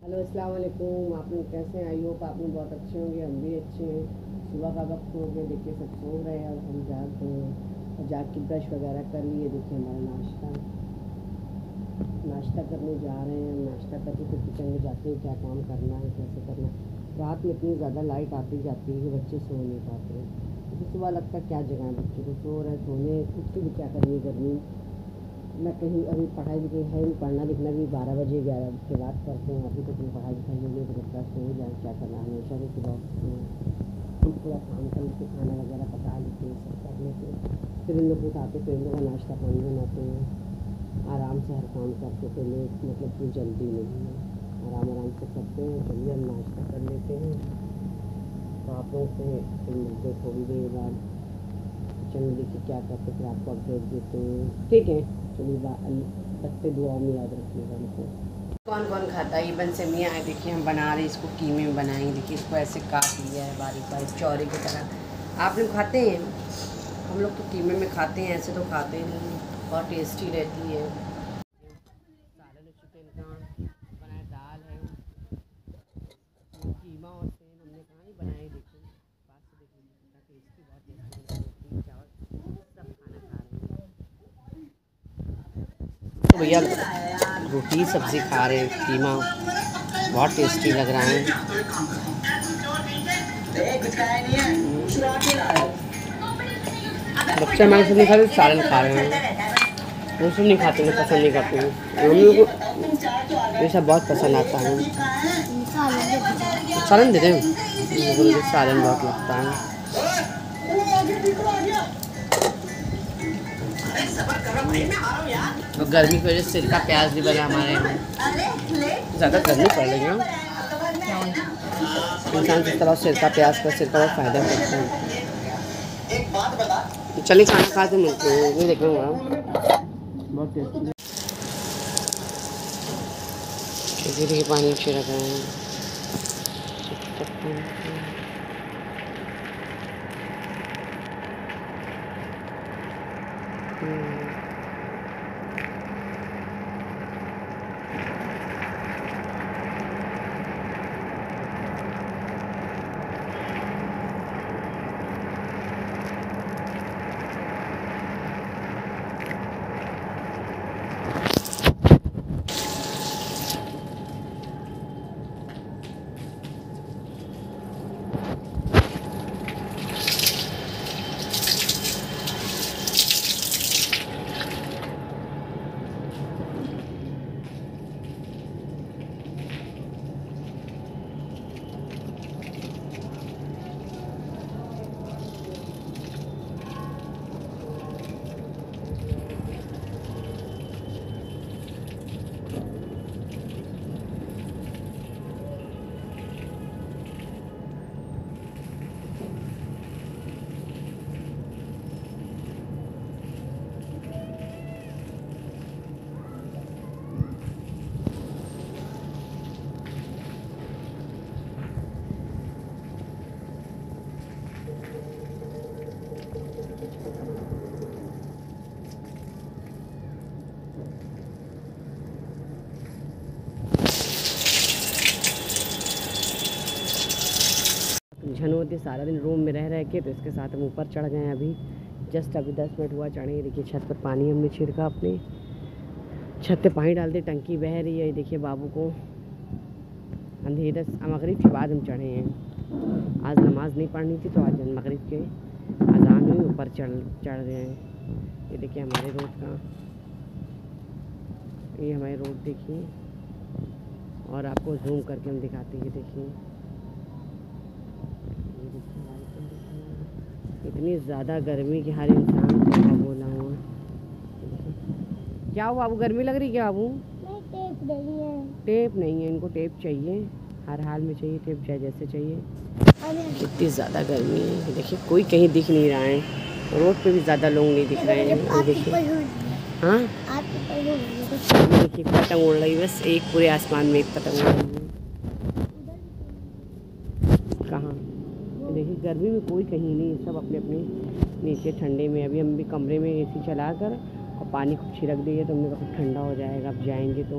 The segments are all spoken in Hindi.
हेलो अस्सलाम वालेकुम। आप लोग कैसे हैं? आई होप आप लोग बहुत अच्छे होंगे, हम भी अच्छे हैं। सुबह का वक्त हो गया, देखिए सब सो रहे हैं और हम जाग गए हैं और जाग के ब्रश वगैरह कर लिए। देखिए हमारा नाश्ता करने जा रहे हैं। नाश्ता करके फिर किचन में जाते हैं, क्या काम करना है, कैसे करना है। रात में इतनी ज़्यादा लाइट आती जाती है कि बच्चे सो नहीं पाते हैं। तो सुबह लगता है क्या जगह है, बच्चे को सो रहे सोने, उठ के भी क्या करिए गर्मी। मैं कहीं अभी पढ़ाई लिखाई है नहीं, पढ़ना लिखना भी 12 बजे 11 के बाद करते हैं। अभी तो कोई पढ़ाई लिखाई नहीं है तो बच्चा सो जाए, क्या करना। हमेशा तो सुबह उठते हैं, हम पूरा काम कर लेते, खाना वगैरह पका लेते हैं, सब कर लेते हैं। फिर इन लोग उठाते, फिर इन लोग का नाश्ता पानी बनाते हैं। आराम से हर काम करते, फिर लेट मतलब कोई जल्दी नहीं है, आराम से करते हैं। चलिए हम नाश्ता कर लेते हैं तो आप लोगों से फिर मिलते हैं थोड़ी देर बाद। चलिए देखिए क्या करते, फिर आपको अपडेट देते हैं, ठीक है। चलिए रखते, दुआ में याद रखिएगा हमको। कौन कौन खाता है? ये बन सेमियाँ है, देखिए हम बना रहे हैं इसको, कीमे में बनाएंगे। देखिए इसको ऐसे काट लिया है बारीक बारीक चौरे की तरह। आप लोग खाते हैं? हम लोग तो कीमे में खाते हैं, ऐसे तो खाते नहीं। बहुत टेस्टी रहती है। सालन चिकन का बनाया, दाल है, कीमा और सेम हमने कहाँ ही बनाए। देखिए पास से देखिए कितना टेस्टी, बहुत टेस्टी, रोटी चावल सब खाना खा रहे हैं। तो भैया रोटी सब्ज़ी खा रहे हैं, कीमा बहुत टेस्टी लग रहा है। बच्चे हमारे से नहीं खाते, सालन खा रहे हैं। वो सब नहीं खाते, मैं पसंद नहीं करती हूँ। हम लोग को ये सब बहुत पसंद आता है। सालन दे दें, सालन बहुत लगता है। तो गर्मी की वजह से सिरका प्याज भी बना हमारे यहाँ। ज़्यादा गर्मी पड़ रही है, इंसान जिस तरह सिरका प्याज का सिरका बहुत फ़ायदा करता है। चलिए खाना खा के मिलते हैं, ये देख रहे हो बहुत टेस्टी। देखिए पानी अच्छे रखा है। झनोती सारा दिन रूम में रह के, तो इसके साथ हम ऊपर चढ़ गए हैं। अभी जस्ट अभी 10 मिनट हुआ चढ़े। देखिए छत पर पानी हमने छिड़का, अपने छत पे पानी डालते, टंकी बह रही है। देखिए बाबू को अंधेरा मगरिब के बाद हम चढ़े हैं। आज नमाज नहीं पढ़नी थी तो आज मगरिब के अजान में ऊपर चढ़ गए हैं। ये देखिए हमारे रोड का, ये हमारे रोड देखिए, और आपको जूम करके हम दिखाते हैं। देखिए इतनी ज़्यादा गर्मी कि हर इंसान क्या बोला हुआ। क्या हुआ बाबू, गर्मी लग रही क्या बाबू? टेप नहीं है। टेप नहीं है, इनको टेप चाहिए, हर हाल में चाहिए टेप, चाहे जैसे चाहिए। इतनी ज़्यादा गर्मी है। देखिए कोई कहीं दिख नहीं रहा है, रोड पे भी ज़्यादा लोग नहीं दिख रहे हैं। और देखिए हाँ देखिए पतंग उड़ रही है, बस एक पूरे आसमान में एक पतंग उड़ रही है। कहाँ देखिए गर्मी में कोई कहीं नहीं, सब अपने अपने नीचे ठंडे में। अभी हम भी कमरे में एसी चला कर और पानी खूब छिड़क दिए तो हमने कहा ठंडा हो जाएगा, अब जाएंगे तो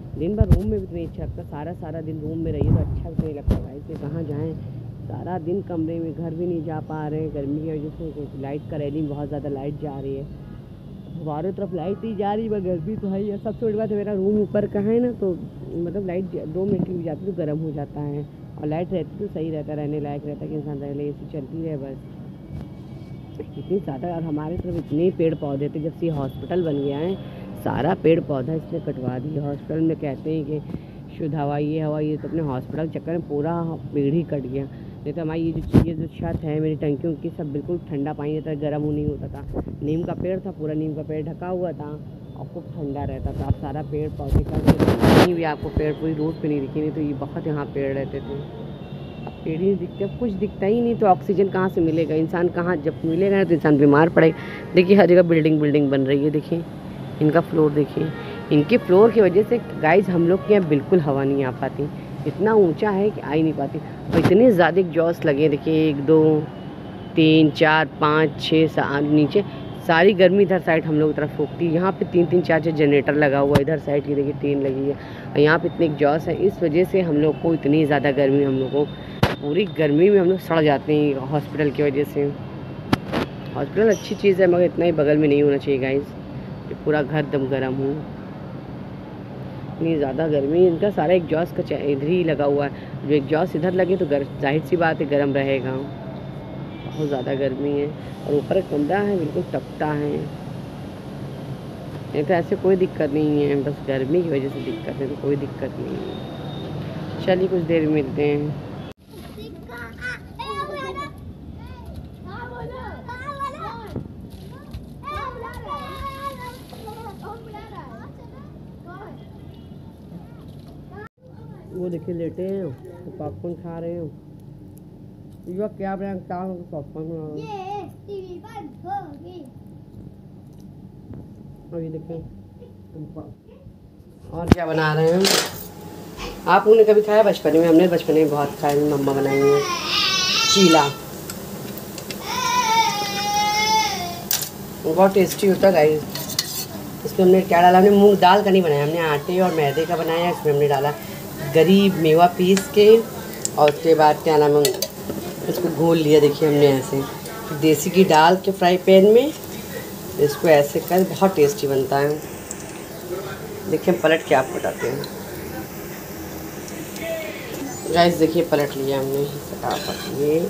दिन भर रूम में भी नहीं अच्छा लगता, सारा दिन रूम में रहिए तो अच्छा भी नहीं लगता भाई से कहाँ जाएँ। सारा दिन कमरे में, घर भी नहीं जा पा रहे हैं गर्मी की वजह से। लाइट का रेलिंग बहुत ज़्यादा लाइट जा रही है, हमारे तरफ लाइट नहीं जा रही, मगर गर्मी तो है ही है। सबसे बड़ी बात है मेरा रूम ऊपर का है ना, तो मतलब लाइट 2 मिनट की भी जाती तो गर्म हो जाता है, और लाइट रहती तो सही रहता, रहने लायक रहता कि इंसान रह ले, एसी चलती रहे बस। इतनी ज़्यादा, और हमारे तरफ इतने पेड़ पौधे थे, जब से हॉस्पिटल बन गया है सारा पेड़ पौधा इसने कटवा दिया। हॉस्पिटल में कहते हैं कि शुद्ध हवा ये तो अपने हॉस्पिटल के चक्कर में पूरा पेड़ ही कट गया। नहीं तो हमारी ये जो छत है मेरी टंकियों की, सब बिल्कुल ठंडा पानी रहता, गर्म नहीं होता था। नीम का पेड़ था, पूरा नीम का पेड़ ढका हुआ था और खूब ठंडा रहता था। अब सारा पेड़ पौधे का कहीं भी आपको पेड़ पूरी रोड पे नहीं दिखे, नहीं तो ये बहुत यहाँ पेड़ रहते थे, अब पेड़ ही नहीं दिखते, अब कुछ दिखता ही नहीं, तो ऑक्सीजन कहाँ से मिलेगा, इंसान कहाँ, जब मिलेगा तो इंसान बीमार पड़ेगा। देखिए हर जगह बिल्डिंग बन रही है, देखिए इनका फ्लोर, देखिए इनके फ्लोर की वजह से गाइस हम लोग के यहाँ बिल्कुल हवा नहीं आ पाती, इतना ऊंचा है कि आ ही नहीं पाती। और इतने ज़्यादा एग्जॉस्ट लगे, देखिए 1 2 3 4 5 6 7 नीचे सारी गर्मी इधर साइड हम लोग तरफ फूकती है। यहाँ पे 3 4 जनरेटर लगा हुआ है, इधर साइड की देखिए 3 लगी है, और यहाँ पे इतने एग्जॉस्ट है, इस वजह से हम लोग को इतनी ज़्यादा गर्मी, हम लोग को पूरी गर्मी में हम लोग सड़ जाते हैं हॉस्पिटल की वजह से। हॉस्पिटल अच्छी चीज़ है, मगर इतना ही बगल में नहीं होना चाहिए गाइस, पूरा घर दम गर्म हो। इतनी ज़्यादा गर्मी, इनका सारा एग्जॉस्ट का इधर ही लगा हुआ है, जो एग्जॉस्ट इधर लगे तो जाहिर सी बात है गर्म रहेगा। बहुत ज़्यादा गर्मी है, और ऊपर कमरा है बिल्कुल टपटा है, नहीं तो ऐसे कोई दिक्कत नहीं है, बस गर्मी की वजह से दिक्कत है, तो कोई दिक्कत नहीं है। चलिए कुछ देर में मिलते हैं। वो देखिए लेटे हैं तो पॉपकॉर्न खा रहे हैं, ये क्या बना, क्या पॉपकॉर्न बना रहे हैं, और ये देखिए और क्या बना रहे हैं। आप लोगों ने कभी खाया बचपन में? हमने बचपन में बहुत खाया, मम्मा बनाई है चीला, बहुत टेस्टी होता है गाइस। इसमें हमने क्या डाला, हमने मूंग दाल का नहीं बनाया, हमने आटे और मैदे का बनाया। इसमें हमने डाला गरीब मेवा पीस के, और उसके बाद क्या नाम है, इसको घोल लिया। देखिए हमने ऐसे देसी घी डाल के फ्राई पैन में इसको ऐसे कर, बहुत टेस्टी बनता है। देखिए हम पलट के आपको बताते हैं गाइस। देखिए पलट लिया हमने फटाफट, ये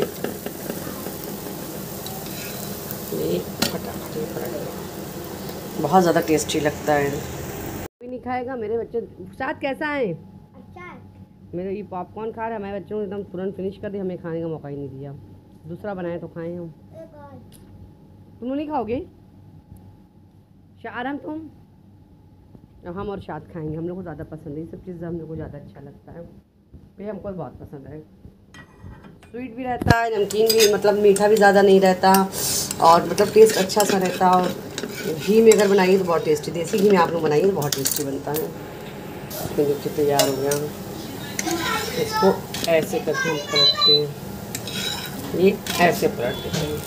फटाफट ये पलट लिया, बहुत ज़्यादा टेस्टी लगता है। कोई नहीं खाएगा मेरे बच्चे साथ, कैसा है मेरे ये पॉपकॉर्न खा रहे हैं, हमारे बच्चों ने एकदम तुरंत फिनिश कर दिया, हमें खाने का मौका ही नहीं दिया। दूसरा बनाए तो खाएं हम, तुम नहीं खाओगे शारम? तुम हम और शाद खाएंगे, हम लोग को ज़्यादा पसंद है ये सब चीज़ें, हम लोग को ज़्यादा अच्छा लगता है, ये हमको बहुत पसंद है। स्वीट भी रहता है, नमकीन भी, मतलब मीठा भी ज़्यादा नहीं रहता, और मतलब टेस्ट अच्छा सा रहता है। और घी में अगर बनाइए तो बहुत टेस्टी, देसी घी में आप लोग बनाइए तो बहुत टेस्टी बनता है। देखिए तैयार हो गया, इसको ऐसे करके हम पलटते हैं, ये ऐसे पलट देते हैं।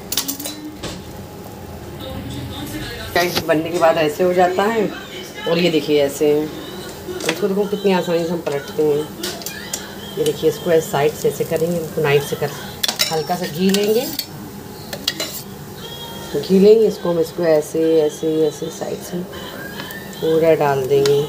क्या बनने के बाद ऐसे हो जाता है, और ये देखिए ऐसे इसको देखो कितनी आसानी से हम पलटते हैं। ये देखिए इसको ऐसे साइड से ऐसे करेंगे, इसको नाइफ से कर, हल्का सा घी लेंगे, इसको हम इसको ऐसे ऐसे ऐसे साइड से पूरा डाल देंगे।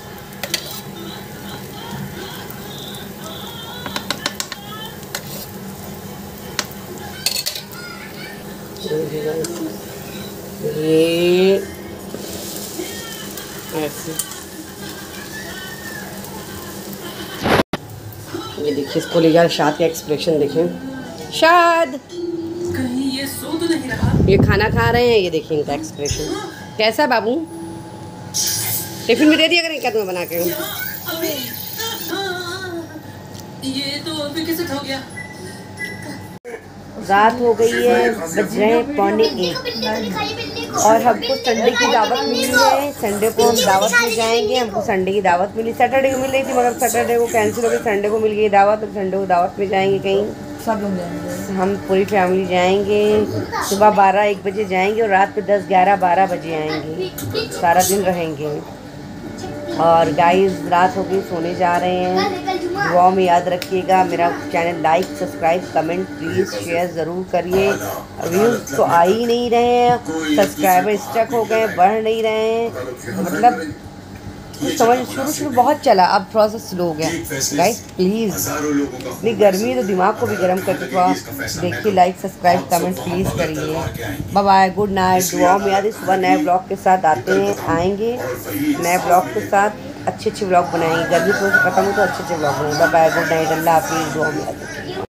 ये ऐसे, ये देखिए इसको ले जा, शाद का एक्सप्रेशन देखें, शाद कहीं ये सो तो नहीं रहा, ये खाना खा रहे हैं, ये देखिए इनका एक्सप्रेशन कैसा। बाबू टिफिन में दे दिया करें क्या तुम्हें बना के? ये तो अभी कैसे हो गया। रात हो गई है, बज रहे हैं 1:45, और हमको संडे की दावत मिली है। संडे को हम दावत में जाएंगे, हमको संडे की दावत मिली, सैटरडे को मिल रही थी मगर सैटरडे को कैंसिल हो गई, संडे को मिल गई दावत, तो संडे को दावत में जाएंगे कहीं, सब लोग जाएंगे, हम पूरी फैमिली जाएंगे। सुबह 12-1 बजे जाएंगे और रात में 10 11 12 बजे आएंगे, सारा दिन रहेंगे। और गाइस रात हो गई, सोने जा रहे हैं। दुआ में याद रखिएगा। मेरा channel like subscribe comment please share ज़रूर करिए। व्यूज़ तो आ ही नहीं रहे हैं, सब्सक्राइबर स्टक हो गए, बढ़ नहीं रहे हैं। मतलब समझ शुरू बहुत चला, अब थोड़ा सा स्लो हो गया। गाइस प्लीज़, इतनी गर्मी है तो दिमाग को भी गर्म करके थोड़ा देखिए, लाइक सब्सक्राइब कमेंट प्लीज़ करिए। Bye bye, good night. दुआ में याद, सुबह नए ब्लॉग के साथ आएंगे नए ब्लॉग के साथ, अच्छे ब्लॉग बनाएंगे। गर्मी थोड़ी सी खत्म हो तो अच्छे ब्लॉग बनाएंगे। बाय बाय, गुड नाइट, अल्लाह हाफिज़। दुआ में याद।